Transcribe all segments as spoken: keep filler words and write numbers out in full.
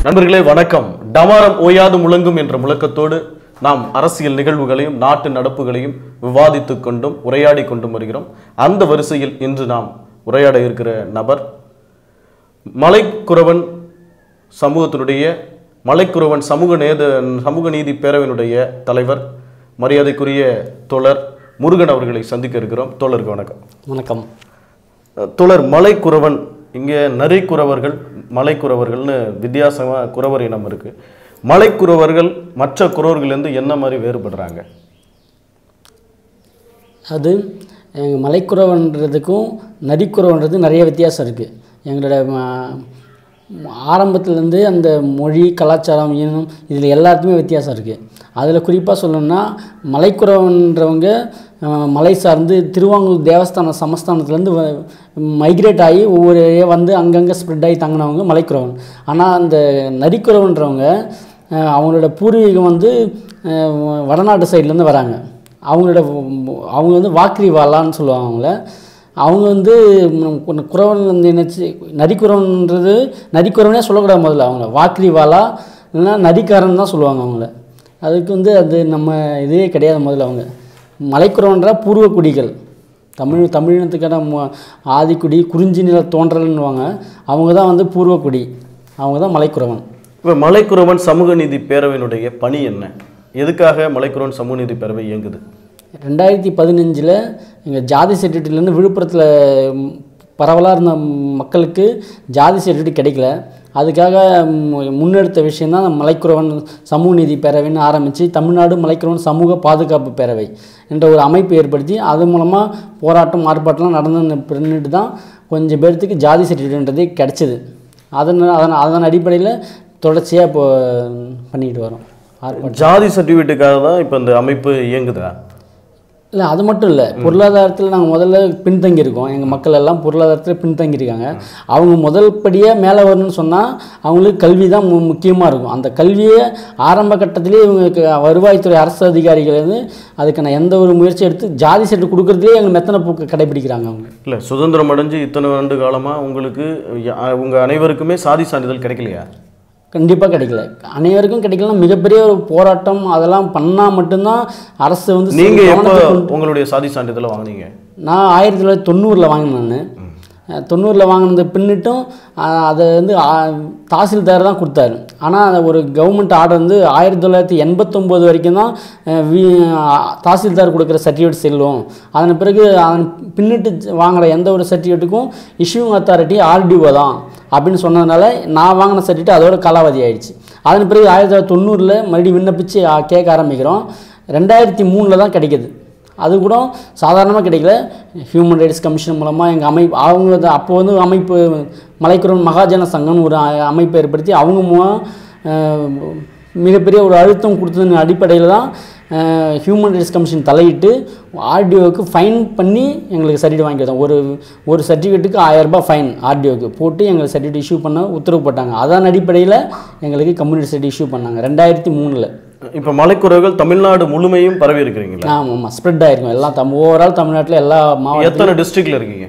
நண்பர்களே வணக்கம். டமாரம் ஓயாது முழங்கும் என்ற முழக்கத்தோடு நாம் அரசியல் நிகழ்வுகளையும் நாட்டு நடப்புகளையும் விவாதித்துக் கொண்டும் உரையாடி கொண்டும் வருகிறோம். அந்த வரிசையில் இன்று நாம் உரையாட இருக்கிற நபர் மலைக்குறவன் சமூகத்தினுடைய மலைக்குறவன் சமூக நேத சமூக நீதி பேரவையினுடைய தலைவர் மரியாதைக்குரிய தோழர் முருகன் அவர்களை சந்திக்க இருக்கிறோம். தோழருக்கு வணக்கம். வணக்கம். தோழர், மலைக்குறவன், இங்கே நரிக்குறவர்கள் மலைக்குறவர்கள்னு வித்தியாசமாக குறவர் இனம் இருக்குது. மலைக்குறவர்கள் மற்ற குறவர்கள்லேருந்து என்ன மாதிரி வேறுபடுறாங்க? அது எங்கள் மலைக்குறவன்றதுக்கும் நரிக்குறவன்றது நிறைய வித்தியாசம் இருக்குது. எங்களோட ஆரம்பத்துலேருந்து அந்த மொழி, கலாச்சாரம், இனம் இதில் எல்லாத்துக்குமே வித்தியாசம் இருக்குது. அதில் குறிப்பாக சொல்லணும்னா மலைக்குறவன்றவங்க மலை சார்ந்து திருவாங்கூர் தேவஸ்தான சமஸ்தானத்துலேருந்து மைக்ரேட் ஆகி ஒவ்வொரு வந்து அங்கங்கே ஸ்ப்ரெட் ஆகி தங்கினவங்க மலைக்குறவன். ஆனால் அந்த நரிக்குறவன்றவங்க அவங்களோட பூர்வீகம் வந்து வடநாட்டு சைட்லேருந்து வராங்க. அவங்களோட அவங்க வந்து வாக்ரி வாலான்னு சொல்லுவாங்க. அவங்கள அவங்க வந்து குறவன் வந்து நினச்சி நரிக்குறவன்றது நரிக்குறவனே சொல்லக்கூடாது. முதல்ல அவங்க வாக்ரி வாலா இல்லைன்னா நரிக்காரன் தான் சொல்லுவாங்க அவங்கள. அதுக்கு வந்து அது நம்ம இதே கிடையாது. முதல்ல அவங்க மலைக்குறவன்ற பூர்வ குடிகள், தமிழ் தமிழினத்துக்கான ஆதிக்குடி, குறிஞ்சி நில தோன்றல்னுவாங்க. அவங்க தான் வந்து பூர்வக்குடி, அவங்க தான் மலைக்குறவன். இப்போ மலைக்குறவன் சமூக நீதி பேரவையினுடைய பணி என்ன? எதுக்காக மலைக்குறவன் சமூக நீதி பேரவை இயங்குது? ரெண்டாயிரத்தி பதினஞ்சில் எங்கள் ஜாதி சர்டிஃபிகேட்லேருந்து விழுப்புரத்தில் பரவலாக இருந்த மக்களுக்கு ஜாதி சர்டிஃபிகேட் கிடைக்கல. அதுக்காக முன்னெடுத்த விஷயந்தான் மலைக்குறவன் சமூக நீதி பேரவைன்னு ஆரம்பித்து தமிழ்நாடு மலைக்குறவன் சமூக பாதுகாப்பு பேரவை என்ற ஒரு அமைப்பு ஏற்படுத்தி அது மூலமாக போராட்டம் ஆர்ப்பாட்டம்லாம் நடந்து பின்னிட்டு தான் கொஞ்சம் பேர்த்துக்கு ஜாதி சர்டிஃபிகேட்ன்றதே கிடச்சிது. அதன் அதன் அதன் அடிப்படையில் தொடர்ச்சியாக இப்போ பண்ணிக்கிட்டு வரோம். ஜாதி சர்டிஃபிகேட்டுக்காக தான் இப்போ இந்த அமைப்பு இயங்குதா? இல்லை, அது மட்டும் இல்லை. பொருளாதாரத்தில் நாங்கள் முதல்ல பின்தங்கியிருக்கோம். எங்கள் மக்கள் எல்லாம் பொருளாதாரத்தில் பின்தங்கியிருக்காங்க. அவங்க முதல் படியாக மேலே வரணும்னு சொன்னால் அவங்களுக்கு கல்வி தான் மு முக்கியமாக இருக்கும். அந்த கல்வியை ஆரம்ப கட்டத்திலே இவங்களுக்கு வருவாய்த்துறை அரசு அதிகாரிகள் வந்து அதுக்கான எந்த ஒரு முயற்சி எடுத்து ஜாதி சர்டிஃபிகேட் கொடுக்குறதுலேயே எங்கள் மெத்தனை போக்கு கடைபிடிக்கிறாங்க. அவங்க இல்லை, சுதந்திரம் அடைஞ்சு இத்தனை ஆண்டு காலமாக உங்களுக்கு உங்கள் அனைவருக்குமே சாதி சான்றிதழ் கிடைக்கலையா? கண்டிப்பாக கிடைக்கல. அனைவருக்கும் கிடைக்கலன்னா மிகப்பெரிய ஒரு போராட்டம் அதெல்லாம் பண்ணால் மட்டும்தான் அரசு வந்து. நீங்கள் எப்போ உங்களுடைய சாதி சான்றிதழை வாங்கினீங்க? நான் ஆயிரத்தி தொள்ளாயிரத்தி தொண்ணூறில் வாங்கினேன். நான் தொண்ணூறில் வாங்கினது பின்னிட்டும் அதை வந்து தாசில்தார் தான் கொடுத்தாரு. ஆனால் அந்த ஒரு கவர்மெண்ட் ஆர்டர் வந்து ஆயிரத்தி தொள்ளாயிரத்தி எண்பத்தொம்போது வரைக்கும் தான் வி தாசில்தார் கொடுக்குற சர்டிஃபிகேட் செல்லும். அதன் பிறகு அதன் பின்னிட்டு வாங்குகிற எந்த ஒரு சர்டிஃபிகேட்டுக்கும் இஷ்யூங் அத்தாரிட்டி ஆர்டிஓ தான் அப்படின்னு சொன்னதுனால நான் வாங்கின சர்டிஃபிகேட் அதோட காலாவதி ஆகிடுச்சு. அதன் பிறகு ஆயிரத்தி தொள்ளாயிரத்தி தொண்ணூறில் மறுபடியும் விண்ணப்பித்து கேட்க ஆரம்பிக்கிறோம். ரெண்டாயிரத்தி மூணில் தான் கிடைக்கிது. அது கூட சாதாரணமாக கிடைக்கல. ஹியூமன் ரைட்ஸ் கமிஷன் மூலமாக எங்கள் அமைப்பு அவங்க அப்போ வந்து அமைப்பு மலைக்குறவன் மகாஜன சங்கம்னு ஒரு அமைப்பை ஏற்படுத்தி அவங்க மூலம் மிகப்பெரிய ஒரு அழுத்தம் கொடுத்ததன் அடிப்படையில் தான் ஹியூமன் ரைட்ஸ் கமிஷன் தலையிட்டு ஆர்டிஓவுக்கு ஃபைன் பண்ணி எங்களுக்கு சர்டிஃபிகேட் வாங்கிக்கிறோம். ஒரு ஒரு சர்டிஃபிகேட்டுக்கு ஆயிரம் ரூபாய் ஃபைன் ஆர்டிஓவுக்கு போட்டு எங்களுக்கு சர்டிஃபிகேட் இஷ்யூ பண்ண உத்தரவு போட்டாங்க. அதன் அடிப்படையில் எங்களுக்கு கம்யூனிட்டி சர்டிஃபிகேட் இஷ்யூ பண்ணாங்க ரெண்டாயிரத்தி மூணில். இப்போ மலைக்குறவர்கள் தமிழ்நாடு முழுமையும் பரவி இருக்கிறீங்களா? ஆமாம் ஆமாம், ஸ்ப்ரெட் ஆகிருக்கும் எல்லாம் தம் ஓவரால் தமிழ்நாட்டில் எல்லா மாவட்டம். எத்தனை டிஸ்ட்ரிக்டில் இருக்கீங்க?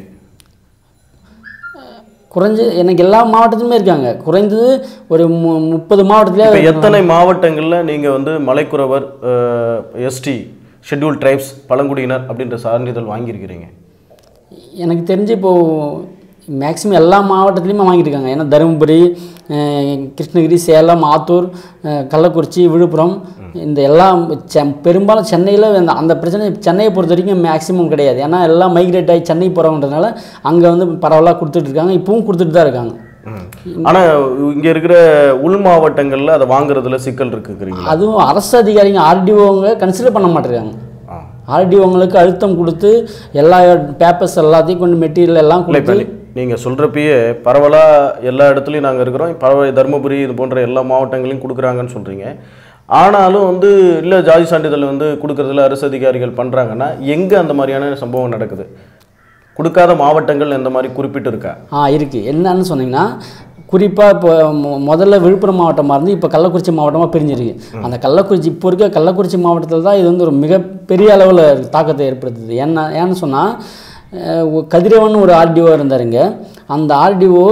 குறைஞ்சு எனக்கு எல்லா மாவட்டத்துலையுமே இருக்காங்க. குறைந்தது ஒரு மு முப்பது மாவட்டத்தில். எத்தனை மாவட்டங்களில் நீங்கள் வந்து மலைக்குறவர், எஸ்டி, ஷெட்யூல் ட்ரைப்ஸ், பழங்குடியினர் அப்படின்ற சான்றிதழ் வாங்கியிருக்கிறீங்க? எனக்கு தெரிஞ்சு இப்போது மேக்ஸிமம் எல்லா மாவட்டத்துலேயுமே வாங்கியிருக்காங்க. ஏன்னா தருமபுரி, கிருஷ்ணகிரி, சேலம், ஆத்தூர், கள்ளக்குறிச்சி, விழுப்புரம், இந்த எல்லாம் செ பெரும்பாலும் சென்னையில் அந்த அந்த பிரச்சனை சென்னையை பொறுத்த வரைக்கும் மேக்ஸிமம் கிடையாது. ஏன்னா எல்லாம் மைக்ரேட் ஆகி சென்னை போகிறவன்றதுனால அங்கே வந்து பரவலாக கொடுத்துட்ருக்காங்க. இப்பவும் கொடுத்துட்டு தான் இருக்காங்க. ஆனால் இங்கே இருக்கிற உள் மாவட்டங்களில் அதை வாங்குறதுல சிக்கல் இருக்குறீங்க. அதுவும் அரசு அதிகாரிங்க ஆர்டிஓங்க கன்சிடர் பண்ண மாட்டேங்கிறாங்க. ஆர்டிஓங்களுக்கு அழுத்தம் கொடுத்து எல்லா பேப்பர்ஸ் எல்லாத்தையும் கொண்டு மெட்டீரியல் எல்லாம் கொடுத்து. நீங்கள் சொல்கிறப்பயே பரவலாக எல்லா இடத்துலையும் நாங்கள் இருக்கிறோம், பரவ தருமபுரி இது போன்ற எல்லா மாவட்டங்களையும் கொடுக்குறாங்கன்னு சொல்கிறீங்க. ஆனாலும் வந்து இல்லை ஜாதி சான்றிதழ் வந்து கொடுக்குறதுல அரசு அதிகாரிகள் பண்ணுறாங்கன்னா எங்கே அந்த மாதிரியான சம்பவம் நடக்குது? கொடுக்காத மாவட்டங்கள் எந்த மாதிரி குறிப்பிட்டு இருக்கா? ஆ இருக்குது. என்னன்னு சொன்னீங்கன்னா குறிப்பாக இப்போ முதல்ல விழுப்புரம் மாவட்டமாக இருந்து இப்போ கள்ளக்குறிச்சி மாவட்டமாக பிரிஞ்சிருக்கு. அந்த கள்ளக்குறிச்சி இப்போ இருக்க கள்ளக்குறிச்சி மாவட்டத்தில் தான் இது வந்து ஒரு மிகப்பெரிய அளவில் தாக்கத்தை ஏற்படுத்துது. என்ன ஏன்னு சொன்னால் கதிரவன் ஒரு ஆர்டிஓ இருந்தாருங்க. அந்த ஆர்டிஓ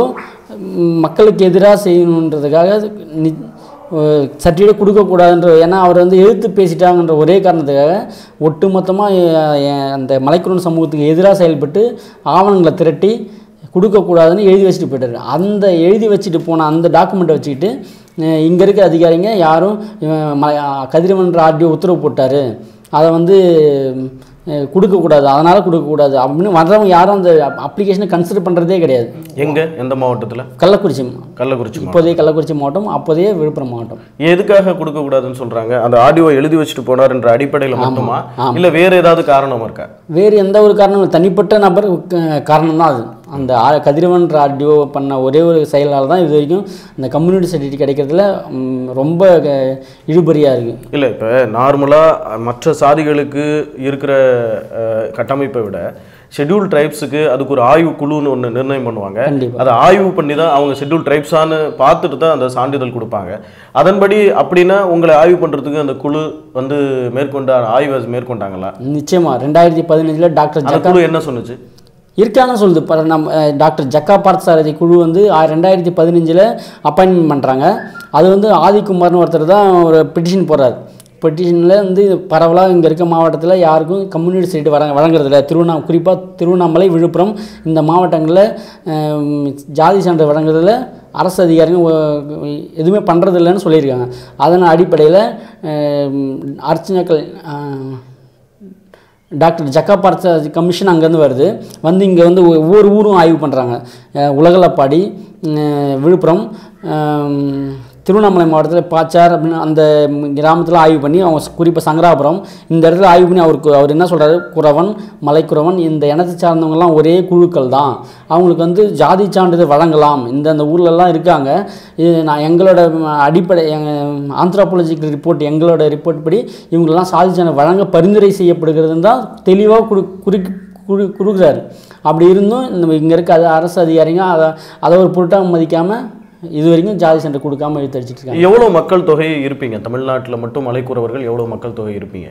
மக்களுக்கு எதிராக செய்யணுன்றதுக்காக நி சர்டிஃபிகேட் கொடுக்கக்கூடாதுன்ற, ஏன்னா அவர் வந்து எழுத்து பேசிட்டாங்கன்ற ஒரே காரணத்துக்காக ஒட்டுமொத்தமாக அந்த மலைக்குறவன் சமூகத்துக்கு எதிராக செயல்பட்டு ஆவணங்களை திரட்டி கொடுக்கக்கூடாதுன்னு எழுதி வச்சுட்டு போய்ட்டார். அந்த எழுதி வச்சுட்டு போன அந்த டாக்குமெண்ட்டை வச்சுக்கிட்டு இங்கே இருக்க அதிகாரிங்க யாரும் ம கதிரவன்ற ஆர்டிஓ உத்தரவு போட்டார், அதை வந்து கொடுக்கக்கூடாது, அதனால் கொடுக்கக்கூடாது அப்படின்னு வர்றவங்க யாரும் அந்த அப்ளிகேஷனை கன்சிடர் பண்ணுறதே கிடையாது. எங்கே, எந்த மாவட்டத்தில்? கள்ளக்குறிச்சி. கள்ளக்குறிச்சி இப்போதைய கள்ளக்குறிச்சி மாவட்டம், அப்போதைய விழுப்புரம் மாவட்டம். எதுக்காக கொடுக்கக்கூடாதுன்னு சொல்கிறாங்க? அந்த ஆடியோ எழுதி வச்சுட்டு போனார் என்ற அடிப்படையில் மட்டுமா, இல்லை வேறு ஏதாவது காரணம் இருக்கா? வேறு எந்த ஒரு காரணமும், தனிப்பட்ட நபர் காரணம் தான் அது. அந்த கதிரவன்ற ஆடியோ பண்ண ஒரே ஒரு செயலால் தான் இது வரைக்கும் இந்த கம்யூனிட்டி சர்டிஃபிகேட் கிடைக்கிறதுல ரொம்ப இழுபறியாக இருக்குது. இல்லை, இப்போ நார்மலாக மற்ற சாதிகளுக்கு இருக்கிற கட்டமைப்பை விட ஷெட்யூல் ட்ரைப்ஸுக்கு அதுக்கு ஒரு ஆய்வு குழுன்னு ஒன்று நிர்ணயம் பண்ணுவாங்க. அதை ஆய்வு பண்ணி தான் அவங்க ஷெட்யூல் ட்ரைப்ஸான்னு பார்த்துட்டு தான் அந்த சான்றிதழ் கொடுப்பாங்க. அதன்படி அப்படின்னா உங்களை ஆய்வு பண்ணுறதுக்கு அந்த குழு வந்து மேற்கொண்ட ஆய்வை மேற்கொண்டாங்களா? நிச்சயமாக. ரெண்டாயிரத்தி பதினஞ்சில் டாக்டர் அந்த குழு என்ன சொன்னுச்சு? இருக்காங்கன்னு சொல்லுது. இப்போ நம்ம டாக்டர் ஜக்கா பார்த்தசாரதி குழு வந்து ரெண்டாயிரத்தி பதினஞ்சில் அப்பாயின்மெண்ட் பண்ணுறாங்க. அது வந்து ஆதிக்குமார்னு ஒருத்தர் தான் ஒரு பெட்டிஷன் போடுறாரு. பெட்டிஷனில் வந்து பரவலாக இங்கே இருக்க மாவட்டத்தில் யாருக்கும் கம்யூனிட்டி சைடு வர வழங்குறதில்ல. திருவண்ணா குறிப்பாக திருவண்ணாமலை, விழுப்புரம் இந்த மாவட்டங்களில் ஜாதி சான்று வழங்குறதில் அரசு அதிகாரிகள் எதுவுமே பண்ணுறதில்லைன்னு சொல்லியிருக்காங்க. அதன் அடிப்படையில் அர்ச்சனைகள் டாக்டர் ஜக்கா பார்த்த கமிஷன் அங்கேருந்து வருது. வந்து இங்கே வந்து ஒவ்வொரு ஊரும் ஆய்வு பண்ணுறாங்க. உலகளப்பாடி, விழுப்புரம், திருவண்ணாமலை மாவட்டத்தில் பாச்சார் அப்படின்னு அந்த கிராமத்தில் ஆய்வு பண்ணி அவங்க குறிப்பாக சங்கராபுரம் இந்த இடத்துல ஆய்வு பண்ணி அவருக்கு அவர் என்ன சொல்கிறாரு, குறவன், மலைக்குறவன் இந்த இனத்தை சார்ந்தவங்கலாம் ஒரே குழுக்கள் தான், அவங்களுக்கு வந்து ஜாதி சான்றிதழ் வழங்கலாம், இந்த அந்த ஊர்லெலாம் இருக்காங்க. இது நான் எங்களோட அடிப்படை ஆந்த்ரோபாலஜிக்கல் ரிப்போர்ட் எங்களோட ரிப்போர்ட் படி இவங்களெலாம் சாதி சான்றிதழ் வழங்க பரிந்துரை செய்யப்படுகிறதுன்னு தான் தெளிவாக குடு குறி குடு கொடுக்குறாரு. அப்படி இருந்தும் இந்த இங்கே இருக்க அது அரசு அதிகாரிங்க அதை அதை ஒரு பொருட்டாக மதிக்காமல் இது வரைக்கும் ஜாதி சான்று கொடுக்காம எழுத்தடிச்சிட்டு இருக்காங்க. எவ்வளோ மக்கள் தொகை இருப்பீங்க தமிழ்நாட்டில் மட்டும் மலைக்குறவர்கள்? எவ்வளோ மக்கள் தொகை இருப்பீங்க?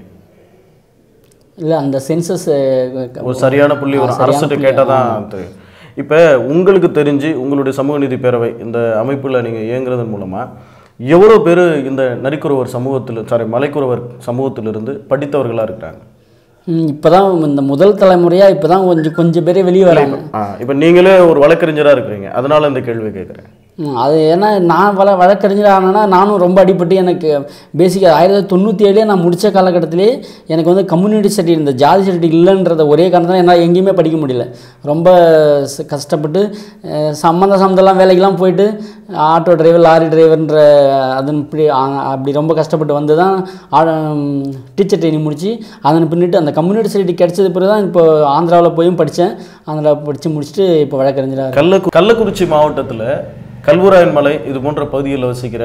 இல்லை, அந்த சென்சஸ் ஒரு சரியான புள்ளி ஒரு அரசுகிட்ட கேட்டால் தான். இப்போ உங்களுக்கு தெரிஞ்சு உங்களுடைய சமூக நீதி பேரவை இந்த அமைப்பில் நீங்கள் இயங்குறதன் மூலமாக எவ்வளோ பேர் இந்த நரிக்குறவர் சமூகத்தில் சாரி மலைக்குறவர் சமூகத்திலிருந்து படித்தவர்களாக இருக்கிறாங்க? இப்போ தான் இந்த முதல் தலைமுறையாக இப்போ தான் கொஞ்சம் கொஞ்சம் பேரே வெளியே வராங்க. இப்போ நீங்களே ஒரு வழக்கறிஞராக இருக்கிறீங்க, அதனால் இந்த கேள்வி கேட்குறேன். அது ஏன்னா நான் வள வழக்கறிஞர் ஆனேன்னா நானும் ரொம்ப அடிப்பட்டு எனக்கு பேசிக்காக ஆயிரத்தி தொண்ணூற்றி ஏழுலேயே நான் முடித்த காலகட்டத்திலே எனக்கு வந்து கம்யூனிட்டி சர்டிஃபிகேட் இந்த ஜாதி சர்டிஃபிகேட் இல்லைன்றத ஒரே காரணத்தில் என்னால் எங்கேயுமே படிக்க முடியல. ரொம்ப கஷ்டப்பட்டு சம்மந்த சம்மந்தெல்லாம் வேலைக்கெல்லாம் போயிட்டு ஆட்டோ டிரைவர், லாரி டிரைவர்ன்ற அதன் இப்படி அப்படி ரொம்ப கஷ்டப்பட்டு வந்து தான் டீச்சர் ட்ரைனிங் முடித்து அதன் பின்னிட்டு அந்த கம்யூனிட்டி சர்டிஃபிகேட் கிடைச்சது பிறகு தான் இப்போ ஆந்திராவில் போயும் படித்தேன். ஆந்திராவில் படித்து முடிச்சுட்டு இப்போ வழக்கறிஞராக. கள்ள கள்ளக்குறிச்சி மாவட்டத்தில் கல்வராயன் மலை இது போன்ற பகுதிகளில் வசிக்கிற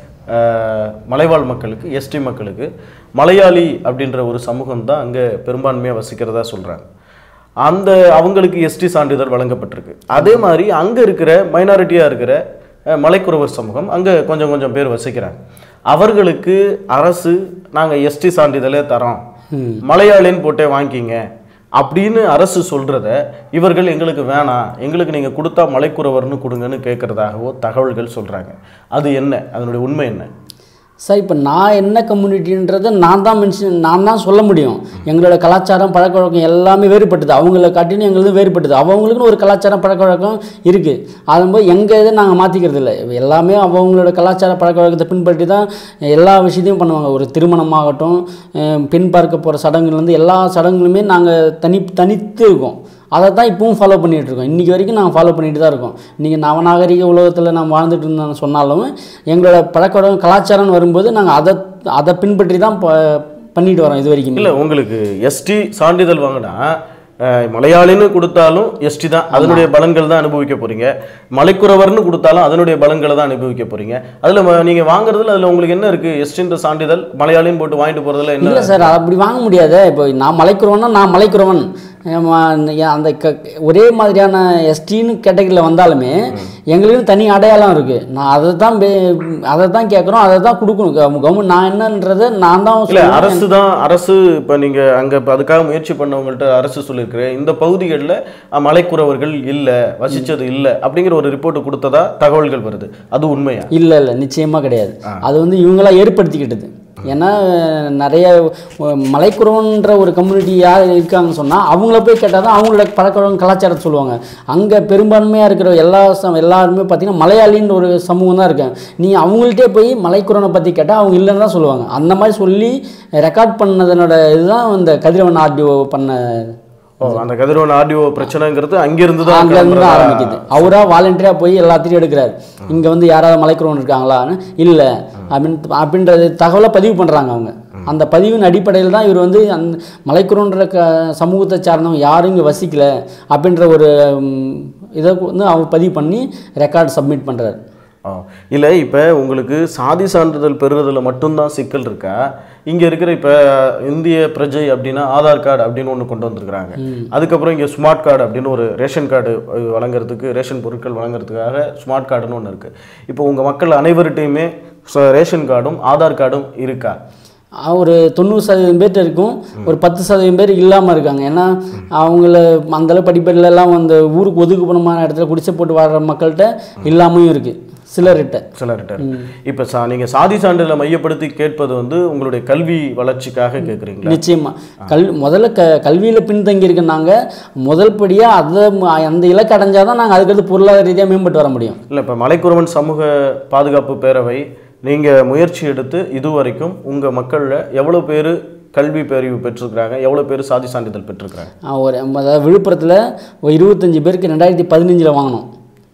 மலைவாழ் மக்களுக்கு, எஸ்டி மக்களுக்கு மலையாளி அப்படின்ற ஒரு சமூகம் தான் அங்கே பெரும்பான்மையாக வசிக்கிறதா சொல்கிறாங்க. அந்த அவங்களுக்கு எஸ்டி சான்றிதழ் வழங்கப்பட்டிருக்கு. அதே மாதிரி அங்கே இருக்கிற மைனாரிட்டியாக இருக்கிற மலைக்குறவர் சமூகம் அங்கே கொஞ்சம் கொஞ்சம் பேர் வசிக்கிறாங்க. அவர்களுக்கு அரசு நாங்கள் எஸ்டி சான்றிதழே தரோம், மலையாளின்னு போட்டே வாங்கிக்கிங்க அப்படின்னு அரசு சொல்கிறத இவர்கள் எங்களுக்கு வேணாம், எங்களுக்கு நீங்கள் கொடுத்தா மலைக்குறவர்னு கொடுங்கன்னு கேட்குறதாகவோ தகவல்கள் சொல்கிறாங்க. அது என்ன, அதனுடைய உண்மை என்ன? சார், இப்போ நான் என்ன கம்யூனிட்டின்றதை நான் தான் மென்ஷன் நான் தான் சொல்ல முடியும். எங்களோட கலாச்சாரம் பழக்க வழக்கம் எல்லாமே வேறுபட்டது, அவங்கள காட்டின்னு எங்களது வேறுபட்டது. அவங்களுக்குன்னு ஒரு கலாச்சாரம் பழக்க வழக்கம் இருக்குது. அதன்போது எங்கள் இதை நாங்கள் மாற்றிக்கிறது இல்லை. எல்லாமே அவங்களோட கலாச்சார பழக்க வழக்கத்தை பின்பற்றி தான் எல்லா விஷயத்தையும் பண்ணுவாங்க. ஒரு திருமணமாகட்டும், பெண் பார்க்க போகிற சடங்குலேருந்து எல்லா சடங்குகளுமே நாங்கள் தனி தனித்து இருக்கோம். அதை தான் இப்பவும் ஃபாலோ பண்ணிகிட்டு இருக்கோம். இன்றைக்கி வரைக்கும் நாங்கள் ஃபாலோ பண்ணிட்டு தான் இருக்கோம். இன்றைக்கி நவநாகரிக உலகத்தில் நாம் வாழ்ந்துட்டு இருந்தோம்னு சொன்னாலும் எங்களோட பழக்க கலாச்சாரம்னு வரும்போது நாங்கள் அதை அதை பின்பற்றி தான் ப பண்ணிட்டு வரோம் இது வரைக்கும். இல்லை, உங்களுக்கு எஸ்டி சான்றிதழ் வாங்கினா மலையாளின்னு கொடுத்தாலும் எஸ்டி தான், அதனுடைய பலன்கள் தான் அனுபவிக்க போகிறீங்க. மலைக்குறவர்னு கொடுத்தாலும் அதனுடைய பலன்களை தான் அனுபவிக்க போகிறீங்க. அதில் நீங்கள் வாங்குறதுல அதில் உங்களுக்கு என்ன இருக்குது? எஸ்டின்ற சான்றிதழ் மலையாளின்னு போட்டு வாங்கிட்டு போகிறதுல என்ன? இல்லை சார், அப்படி வாங்க முடியாது. இப்போ நான் மலைக்குறவன்னா நான் மலைக்குறவன், அந்த க ஒரே மாதிரியான எஸ்டின்னு கேட்டகரியில் வந்தாலுமே எங்களுக்குன்னு தனி அடையாளம் இருக்குது. நான் அதை தான் அதை தான் கேட்குறோம், அதை தான் கொடுக்கணும் கவர்மெண்ட். நான் என்னன்றதை நான் தான் இல்லை, அரசு தான் அரசு இப்போ நீங்கள் அங்கே இப்போ அதுக்காக முயற்சி பண்ணவங்கள்ட்ட அரசு சொல்லியிருக்கிறேன் இந்த பகுதிகளில் மலைக்குறவர்கள் இல்லை, வசித்தது இல்லை அப்படிங்கிற ஒரு ரிப்போர்ட் கொடுத்ததா தகவல்கள் வருது. அது உண்மையா? இல்லை இல்லை, நிச்சயமாக கிடையாது. அது வந்து இவங்களா ஏற்படுத்திக்கிட்டது. ஏன்னா நிறைய மலைக்குறவன்ற ஒரு கம்யூனிட்டி யார் இருக்காங்கன்னு சொன்னால் அவங்கள போய் கேட்டால் தான் அவங்களோட பழக்கம் கலாச்சாரத்தை சொல்லுவாங்க. அங்கே பெரும்பான்மையாக இருக்கிற எல்லா சம் எல்லாருமே பார்த்திங்கன்னா மலையாளின்ற ஒரு சமூகம் தான் இருக்காங்க. நீ அவங்கள்ட்டே போய் மலைக்குறவனை பற்றி கேட்டால் அவங்க இல்லைன்னு தான் சொல்லுவாங்க. அந்த மாதிரி சொல்லி ரெக்கார்ட் பண்ணதனோட இதுதான் இந்த கதிரவன் ஆர்டிஓ பண்ண. அந்த கதிரவன் ஆர்டிஓ பிரச்சனைங்கிறது அங்கிருந்து தான் அங்கேருந்து தான் ஆரம்பிக்குது. அவராக வாலண்டியராக போய் எல்லாத்தையும் எடுக்கிறார். இங்கே வந்து யாராவது மலைக்குறவன் இருக்காங்களான்னு இல்லை அப்படின்னு அப்படின்றது தகவலை பதிவு பண்ணுறாங்க அவங்க. அந்த பதிவின் அடிப்படையில் தான் இவர் வந்து அந்த மலைக்குறவன்ற க சமூகத்தை சார்ந்தவங்க யாரும் இங்கே வசிக்கலை அப்படின்ற ஒரு இதை வந்து அவர் பதிவு பண்ணி ரெக்கார்டு சப்மிட் பண்ணுறாரு. இல்லை, இப்போ உங்களுக்கு சாதி சான்றிதழ் பெறுறதில் மட்டும்தான் சிக்கல் இருக்கா? இங்கே இருக்கிற இப்போ இந்திய பிரஜை அப்படின்னா ஆதார் கார்டு அப்படின்னு ஒன்று கொண்டு வந்திருக்கிறாங்க. அதுக்கப்புறம் இங்கே ஸ்மார்ட் கார்டு அப்படின்னு ஒரு ரேஷன் கார்டு வழங்குறதுக்கு, ரேஷன் பொருட்கள் வழங்குறதுக்காக ஸ்மார்ட் கார்டுன்னு ஒன்று இருக்குது. இப்போ உங்கள் மக்கள் அனைவர்கிட்டையுமே ரேஷன் கார்டும் ஆதார் கார்டும் இருக்கா? ஒரு தொண்ணூறு சதவீதம் பேர் இருக்கும், ஒரு பத்து சதவீதம் பேர் இல்லாமல் இருக்காங்க. ஏன்னா அவங்கள அந்தளவு படிப்படிலெல்லாம் அந்த ஊருக்கு ஒதுக்குப்பணமான இடத்துல குடிசை போட்டு வாழ்கிற மக்கள்கிட்ட இல்லாமையும் இருக்குது, சிலர்கிட்ட சிலர்கிட்ட. இப்போ சா நீங்கள் சாதி சான்றிதழை மையப்படுத்தி கேட்பது வந்து உங்களுடைய கல்வி வளர்ச்சிக்காக கேட்குறீங்க? நிச்சயமா. கல் முதல்ல க கல்வியில் பின்தங்கி இருக்கு. நாங்கள் முதல் படியாக அதை அந்த இலக்கு அடைஞ்சால் தான் நாங்கள் அதுக்கடுத்து பொருளாதார ரீதியாக மேம்பட்டு வர முடியும். இல்லை, இப்போ மலைக்குறவன் சமூக பாதுகாப்பு பேரவை நீங்கள் முயற்சி எடுத்து இதுவரைக்கும் உங்கள் மக்களில் எவ்வளோ பேர் கல்வி பிரிவு பெற்றிருக்கிறாங்க, எவ்வளோ பேர் சாதி சான்றிதழ் பெற்றிருக்கிறாங்க? ஒரு அதாவது விழுப்புரத்தில் ஒரு இருபத்தஞ்சி பேருக்கு ரெண்டாயிரத்தி பதினஞ்சில் வாங்கினோம்.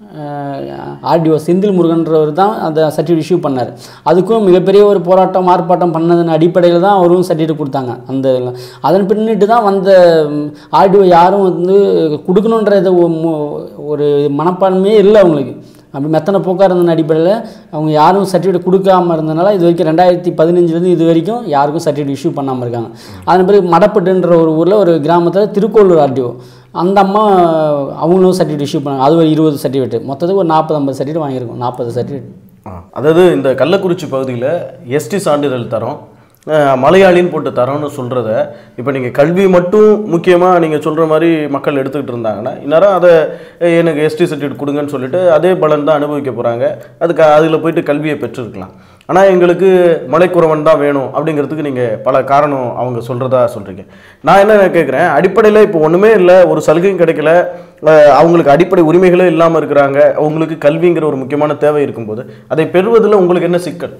ஆர்டிஓ செந்தில் முருகன்றவர் தான் அந்த சர்டிஃபிகேட் இஷ்யூ பண்ணார். அதுக்கும் மிகப்பெரிய ஒரு போராட்டம் ஆர்ப்பாட்டம் பண்ணதன் அடிப்படையில் தான் அவரும் சர்டிஃபிகேட் கொடுத்தாங்க. அந்த அதன் பின்னிட்டு தான் வந்த ஆர்டிஓ யாரும் வந்து கொடுக்கணுன்றது ஒரு மனப்பான்மையே இல்லை அவங்களுக்கு. அப்படி மெத்தனை போக்காக இருந்தன அடிப்படையில் அவங்க யாரும் சர்டிஃபிகேட் கொடுக்காமல் இருந்ததுனால இது வரைக்கும் ரெண்டாயிரத்தி பதினஞ்சுலேருந்து இது வரைக்கும் யாருக்கும் சர்டிஃபிகேட் இஷ்யூ பண்ணாமல் இருக்காங்க. அதன் பிறகு மடப்பட்டுன்ற ஒரு ஊரில் ஒரு கிராமத்தில் திருக்கோளூர் ஆர்டிஓ அந்த அம்மா அவங்களும் சர்டிஃபிகேட் இஷ்யூ பண்ணாங்க. அது ஒரு இருபது சர்டிஃபிகேட், மொத்தத்துக்கு ஒரு நாற்பது ஐம்பது சர்டிஃபிகேட் வாங்கியிருக்கோம். நாற்பது சர்டிஃபிகேட். அதாவது இந்த கள்ளக்குறிச்சி பகுதியில் எஸ்டி சான்றிதழ் தரோம், மலையாளின்னு போட்டு தரோன்னு சொல்கிறத இப்போ நீங்கள் கல்வி மட்டும் முக்கியமாக நீங்கள் சொல்கிற மாதிரி மக்கள் எடுத்துக்கிட்டு இருந்தாங்கன்னா இந்நேரம் அதை எனக்கு எஸ்டி சர்டிஃபிகேட் கொடுங்கன்னு சொல்லிட்டு அதே பலன் தான் அனுபவிக்க போகிறாங்க. அதுக்கு அதில் போயிட்டு கல்வியை பெற்றிருக்கலாம். ஆனால் எங்களுக்கு மலைக்குறவன் தான் வேணும் அப்படிங்கிறதுக்கு நீங்கள் பல காரணம் அவங்க சொல்கிறதா சொல்கிறீங்க. நான் என்ன கேட்குறேன், அடிப்படையில் இப்போ ஒன்றுமே இல்லை, ஒரு சலுகையும் கிடைக்கல, அவங்களுக்கு அடிப்படை உரிமைகளே இல்லாமல் இருக்கிறாங்க, அவங்களுக்கு கல்விங்கிற ஒரு முக்கியமான தேவை இருக்கும்போது அதை பெறுவதில் உங்களுக்கு என்ன சிக்கல்?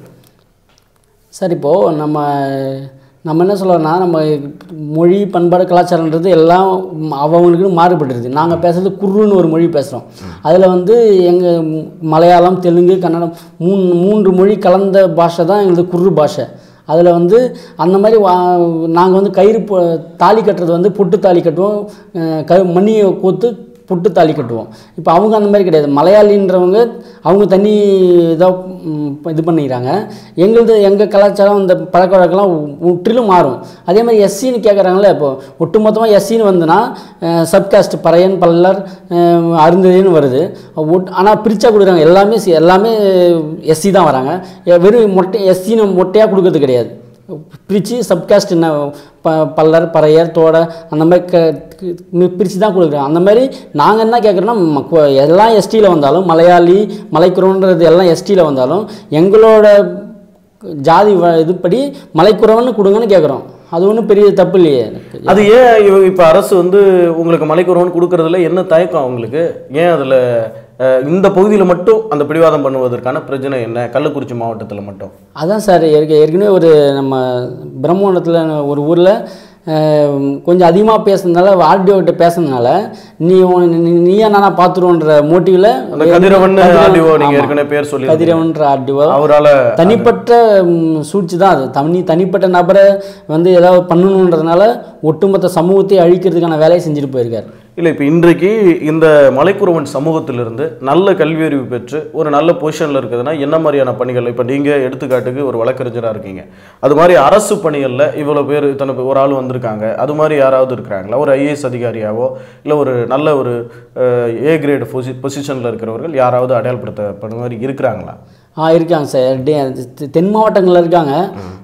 சார், இப்போது நம்ம நம்ம என்ன சொல்லணும்னா நம்ம மொழி பண்பாடு கலாச்சாரன்றது எல்லாம் அவங்களுக்குன்னு மாறுபட்டுருது. நாங்கள் பேசுகிறது குர்ருன்னு ஒரு மொழி பேசுகிறோம். அதில் வந்து எங்கள் மலையாளம், தெலுங்கு, கன்னடம் மூணு மூன்று மொழி கலந்த பாஷை தான் எங்களது குர்ரு பாஷை. அதில் வந்து அந்த மாதிரி வா நாங்கள் வந்து கயிறு தாலி கட்டுறது வந்து பொட்டு தாலி கட்டுவோம், க மணியை கோத்து புட்டு தாலி கட்டுவோம். இப்போ அவங்க அந்த மாதிரி கிடையாது. மலையாளின்றவங்க அவங்க தனி இதாக இது பண்ணிக்கிறாங்க. எங்களது எங்கள் கலாச்சாரம் இந்த பழக்க வழக்கெல்லாம் முற்றிலும் மாறும். அதே மாதிரி எஸ்சின்னு கேட்குறாங்களே, இப்போது ஒட்டுமொத்தமாக எஸ்சின்னு வந்துன்னா சப்காஸ்ட் பறையன், பல்லர், அருந்ததின்னு வருது. ஒட் ஆனால் பிரித்தா கொடுக்குறாங்க. எல்லாமே எல்லாமே எஸ்சி தான் வராங்க. வெறும் மொட்டை எஸ்சின்னு மொட்டையாக கொடுக்கறது கிடையாது. பிரித்து சப்காஸ்ட் என்ன ப பல்லர், பறையர், தோடை அந்த மாதிரி க பிரித்து தான் கொடுக்குறோம். அந்த மாதிரி நாங்கள் என்ன கேட்குறோன்னா எல்லாம் எஸ்டியில் வந்தாலும் மலையாளி மலைக்குறவன்றது எல்லாம் எஸ்டியில் வந்தாலும் எங்களோட ஜாதி இதுபடி மலைக்குறவன்னு கொடுங்கன்னு கேட்குறோம். அது ஒன்றும் பெரிய தப்பு இல்லையே. அது ஏன் இவங்க இப்போ அரசு வந்து உங்களுக்கு மலைக்குறவன் கொடுக்கறதுல என்ன தயக்கம் அவங்களுக்கு? ஏன் அதில் இந்த பகுதியில் மட்டும் அந்த பிடிவாதம் பண்ணுவதற்கான பிரச்சனை என்ன? கள்ளக்குறிச்சி மாவட்டத்தில் மட்டும் அதான் சார். ஏற்கனவே ஒரு நம்ம பிரம்மோண்டத்தில் ஒரு ஊரில் கொஞ்சம் அதிகமாக பேசுனதுனால ஆர்டிஓக்கிட்ட பேசுனதுனால நீ நீயா நானா பார்த்துருவோன்ற மோட்டிவில் கதிரவன்ற ஆர்டிஓ அவரால் தனிப்பட்ட சூழ்ச்சி தான் அது. தனி தனிப்பட்ட நபரை வந்து ஏதாவது பண்ணணுன்றதுனால ஒட்டுமொத்த சமூகத்தை அழிக்கிறதுக்கான வேலையை செஞ்சுட்டு போயிருக்காரு. இல்லை இப்போ இன்றைக்கு இந்த மலைக்குறவன் சமூகத்திலிருந்து நல்ல கல்வியறிவு பெற்று ஒரு நல்ல பொசிஷனில் இருக்குதுன்னா என்ன மாதிரியான பணிகள், இப்போ நீங்கள் எடுத்துக்காட்டுக்கு ஒரு வழக்கறிஞராக இருக்கீங்க, அது மாதிரி அரசு பணிகளில் இவ்வளோ பேர் இத்தனை பேர் ஒரு ஆள் வந்திருக்காங்க, அது மாதிரி யாராவது இருக்கிறாங்களா? ஒரு ஐஏஎஸ் அதிகாரியாவோ இல்லை ஒரு நல்ல ஒரு ஏ கிரேட் பொசி பொசிஷனில் இருக்கிறவர்கள் யாராவது அடையாளப்படுத்தப்பட்ட மாதிரி இருக்கிறாங்களா? ஆ இருக்காங்க சார். டி தென் மாவட்டங்களில் இருக்காங்க,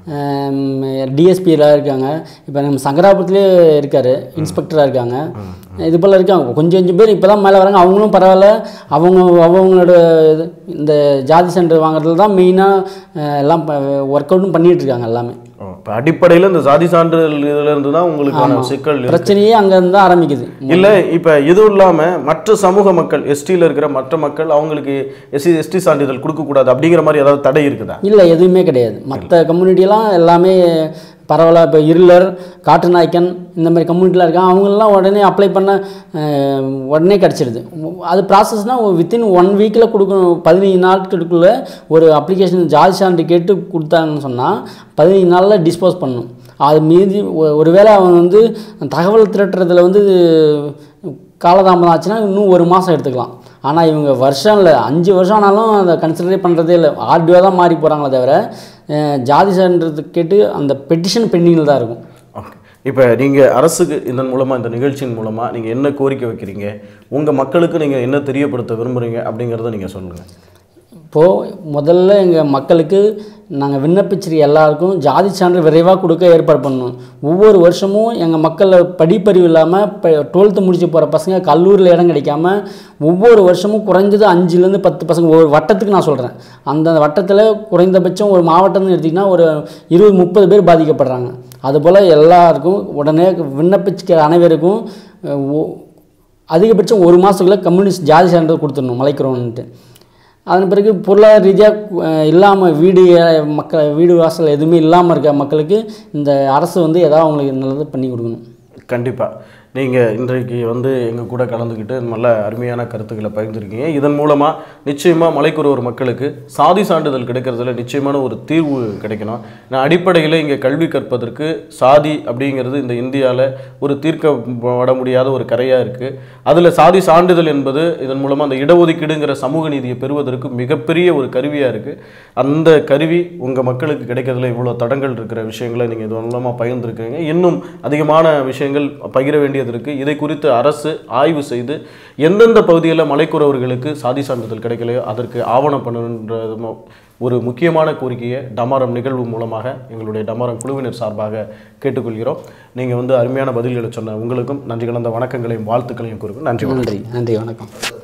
டிஎஸ்பியில் இருக்காங்க, இப்போ நம்ம சங்கராபுரத்துலேயே இருக்கார், இன்ஸ்பெக்டராக இருக்காங்க, இது போல் இருக்காங்க. கொஞ்சம் கொஞ்சம் பேர் இப்போ தான் மேலே வராங்க. அவங்களும் பரவாயில்ல. அவங்க அவங்களோட இது இந்த ஜாதி சான்றிதழ் வாங்குறதுல தான் மெயினாக எல்லாம் ஒர்க் அவுட்டும் பண்ணிகிட்டு இருக்காங்க எல்லாமே. இப்போ அடிப்படையில் இந்த ஜாதி சான்றிதழ் இதில் இருந்து தான் உங்களுக்கான சிக்கல் பிரச்சனையே அங்கேருந்து தான் ஆரம்பிக்குது. இல்லை இப்போ இதுவும் இல்லாமல் மற்ற சமூக மக்கள், எஸ்டியில் இருக்கிற மற்ற மக்கள் அவங்களுக்கு எஸ்சி எஸ்டி சான்றிதழ் கொடுக்கக்கூடாது அப்படிங்கிற மாதிரி ஏதாவது தடை இருக்குதா? இல்லை, எதுவுமே கிடையாது. மற்ற கம்யூனிட்டியெல்லாம் எல்லாமே பரவாயில்ல. இப்போ இருளர், காட்டு நாய்க்கன் இந்த மாதிரி கம்யூனிட்டிலாம் இருக்காங்க. அவங்களெலாம் உடனே அப்ளை பண்ண உடனே கிடச்சிடுது. அது ப்ராசஸ்னால் வித்தின் ஒன் வீக்கில் கொடுக்கணும். பதினஞ்சு நாட்களுக்குள்ளே ஒரு அப்ளிகேஷன் ஜாதி சான்று கேட்டு கொடுத்தாங்கன்னு சொன்னால் பதினஞ்சு நாளில் டிஸ்போஸ் பண்ணணும். அது மீதி ஒருவேளை அவங்க வந்து தகவல் திரட்டுறதுல வந்து காலதாமதம் ஆச்சுன்னா இன்னும் ஒரு மாதம் எடுத்துக்கலாம். ஆனால் இவங்க வருஷம் இல்லை, அஞ்சு வருஷம் ஆனாலும் அதை கன்சிடரே பண்ணுறதே இல்லை. ஆர்டிஓ தான் மாறி போகிறாங்களே தவிர ஜாதி சான்றது கேட்டு அந்த பெட்டிஷன் பெண்டிங்கில் தான் இருக்கும். ஓகே, இப்போ நீங்கள் அரசுக்கு இதன் மூலமாக, இந்த நிகழ்ச்சியின் மூலமாக நீங்கள் என்ன கோரிக்கை வைக்கிறீங்க, உங்கள் மக்களுக்கு நீங்கள் என்ன தெரியப்படுத்த விரும்புகிறீங்க அப்படிங்கிறத நீங்கள் சொல்லுங்கள். இப்போது முதல்ல எங்கள் மக்களுக்கு நாங்கள் விண்ணப்பிச்சிருக்க எல்லாருக்கும் ஜாதி சான்று விரைவாக கொடுக்க ஏற்பாடு பண்ணணும். ஒவ்வொரு வருஷமும் எங்கள் மக்களில் படிப்பறிவு இல்லாமல் இப்போ டுவெல்த்து முடிச்சு போகிற பசங்க கல்லூரியில் இடம் கிடைக்காம ஒவ்வொரு வருஷமும் குறைஞ்சது அஞ்சுலேருந்து பத்து பசங்க ஒரு வட்டத்துக்கு நான் சொல்கிறேன். அந்த வட்டத்தில் குறைந்தபட்சம் ஒரு மாவட்டம்னு எடுத்திங்கன்னா ஒரு இருபது முப்பது பேர் பாதிக்கப்படுறாங்க. அதுபோல் எல்லாருக்கும் உடனே விண்ணப்பிச்சிக்கிற அனைவருக்கும் அதிகபட்சம் ஒரு மாதத்துக்குள்ளே கம்யூனிஸ்ட் ஜாதி சான்றிதழ் கொடுத்துடணும் மலைக்குறவன்ட்டு. அதன் பிறகு பொருளாதார ரீதியாக இல்லாமல் வீடு மக்கள் வீடு வாசல் எதுவுமே இல்லாமல் இருக்க மக்களுக்கு இந்த அரசு வந்து ஏதாவது அவங்களுக்கு நல்லது பண்ணி கொடுக்கணும். கண்டிப்பாக நீங்கள் இன்றைக்கு வந்து எங்கள் கூட கலந்துக்கிட்டு நல்ல அருமையான கருத்துக்களை பகிர்ந்துருக்கீங்க. இதன் மூலமாக நிச்சயமாக மலைக்குறவர் மக்களுக்கு சாதி சான்றிதழ் கிடைக்கிறதுல நிச்சயமான ஒரு தீர்வு கிடைக்கணும். நான் அடிப்படையில் இங்கே கல்வி கற்பதற்கு சாதி அப்படிங்கிறது இந்த இந்தியாவில் ஒரு தீர்க்கப்பட முடியாத ஒரு கரையாக இருக்குது. அதில் சாதி சான்றிதழ் என்பது இதன் மூலமாக அந்த இடஒதுக்கீடுங்கிற சமூக நீதியை பெறுவதற்கு மிகப்பெரிய ஒரு கருவியாக இருக்குது. அந்த கருவி உங்கள் மக்களுக்கு கிடைக்கிறதுல இவ்வளோ தடங்கள் இருக்கிற விஷயங்களை நீங்கள் இதன் மூலமாக பகிர்ந்துருக்கீங்க. இன்னும் அதிகமான விஷயங்கள் பகிர வேண்டிய இருக்கு. இதை குறித்து அரசு ஆய்வு செய்து எந்தெந்த பகுதிகளில் மலைக்குறவர்களுக்கு சாதி சான்றிதழ் கிடைக்கலையோ அதற்கு ஆவணம் பண்ணுன்ற ஒரு முக்கியமான கோரிக்கையை டமாரம் நிகழ்வு மூலமாக எங்களுடைய டமாரம் குழுவினர் சார்பாக கேட்டுக்கொள்கிறோம். நீங்கள் வந்து அருமையான பதில்களை சொன்ன உங்களுக்கும் நன்றி கலந்த வணக்கங்களையும் வாழ்த்துக்களையும் கூறுங்க. நன்றி நன்றி நன்றி வணக்கம்.